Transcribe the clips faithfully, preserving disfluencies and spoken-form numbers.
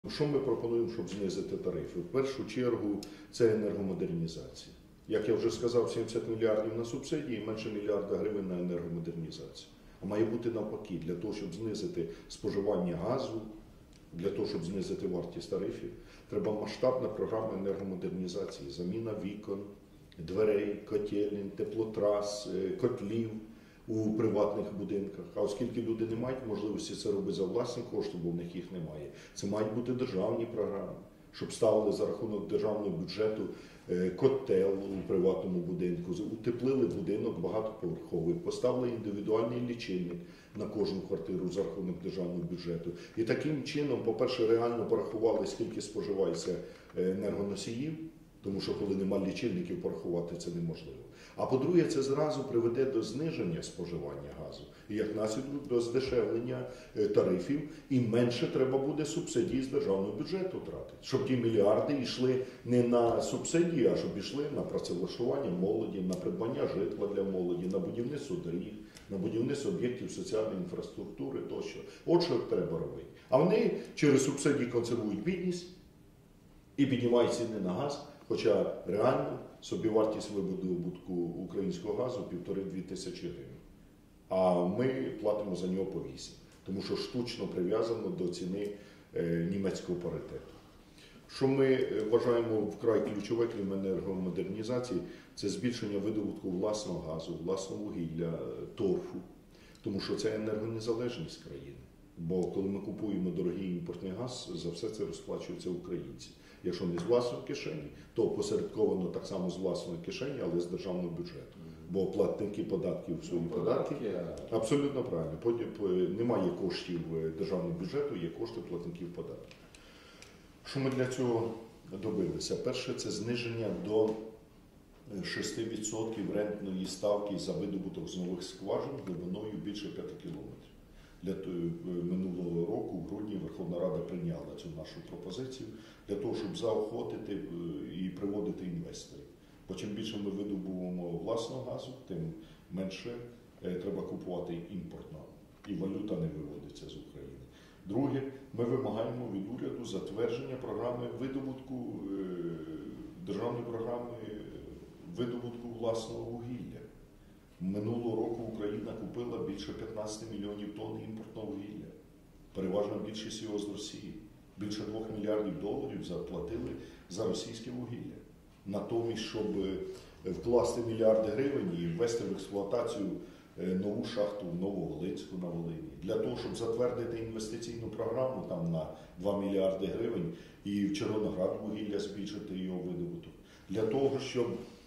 Що ми пропонуємо, щоб знизити тарифи? В першу чергу це енергомодернізація. Як я вже сказав, сімдесят мільярдів на субсидії і менше мільярда гривень на енергомодернізацію. А має бути навпаки, для того, щоб знизити споживання газу, для того, щоб знизити вартість тарифів, треба масштабна програма енергомодернізації, заміна вікон, дверей, котелень, теплотрас, котлів у приватних будинках. А оскільки люди не мають можливості це робити за власні кошти, бо в них їх немає, це мають бути державні програми, щоб ставили за рахунок державного бюджету котел у приватному будинку, утеплили будинок багатоповерховий, поставили індивідуальний лічильник на кожну квартиру за рахунок державного бюджету. І таким чином, по-перше, реально порахували, скільки споживається енергоносіїв, тому що коли немає лічильників, порахувати це неможливо. А по-друге, це зразу приведе до зниження споживання газу. І як наслідок до здешевлення тарифів, і менше треба буде субсидій з державного бюджету тратити. Щоб ті мільярди йшли не на субсидії, а щоб йшли на працевлаштування молоді, на придбання житла для молоді, на будівництво доріг, на будівництво об'єктів соціальної інфраструктури тощо. От що треба робити. А вони через субсидії консервують бідність і піднімають ціни на газ. Хоча реально собівартість видобутку українського газу півтори-дві тисячі гривень. А ми платимо за нього по вісім. Тому що штучно прив'язано до ціни німецького паритету. Що ми вважаємо вкрай ключове, крім енергомодернізації, це збільшення видобутку власного газу, власного вугілля, торфу. Тому що це енергонезалежність країни. Бо коли ми купуємо дорогий імпортний газ, за все це розплачуються українці. Якщо не з власної кишені, то посередковано так само з власної кишені, але з державного бюджету. Бо платники податків свої податки, абсолютно правильно, немає коштів державного бюджету, є кошти платників податків. Що ми для цього добилися? Перше, це зниження до шести відсотків рентної ставки за видобуток з нових скважин глибиною більше п'яти кілометрів. Для минулого року, в грудні, Верховна Рада прийняла цю нашу пропозицію для того, щоб заохотити і приводити інвесторів. Бо чим більше ми видобуваємо власного газу, тим менше треба купувати імпортного. І валюта не виводиться з України. Друге, ми вимагаємо від уряду затвердження програми видобутку, державної програми видобутку власного вугілля. Минулого року Україна купила більше п'ятнадцяти мільйонів тонн імпортного вугілля. Переважна більшість його з Росії. Більше двох мільярдів доларів заплатили за російське вугілля. Натомість, щоб вкласти мільярди гривень і ввести в експлуатацію нову шахту в Нововолинську на Волині. Для того, щоб затвердити інвестиційну програму там на два мільярди гривень і в Червоноград вугілля збільшити його видобуток. Для того, щоб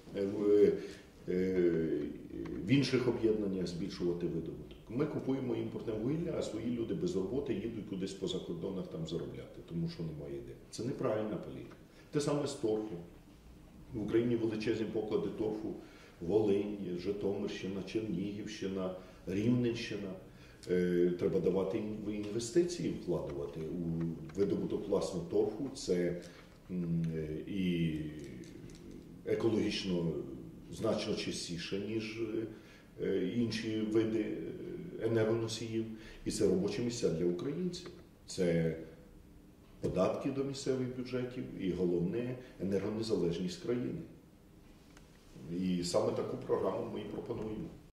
в інших об'єднаннях збільшувати видобуток. Ми купуємо імпортне вугілля, а свої люди без роботи їдуть кудись по закордонах там заробляти, тому що немає де. Це неправильна політика. Те саме з торфом. В Україні величезні поклади торфу: Волинь, Житомирщина, Чернігівщина, Рівненщина. Треба давати інвестиції, вкладувати у видобуток власного торфу. Це і екологічно значно чистіше, ніж інші види енергоносіїв. І це робочі місця для українців. Це податки до місцевих бюджетів і, головне, енергонезалежність країни. І саме таку програму ми і пропонуємо.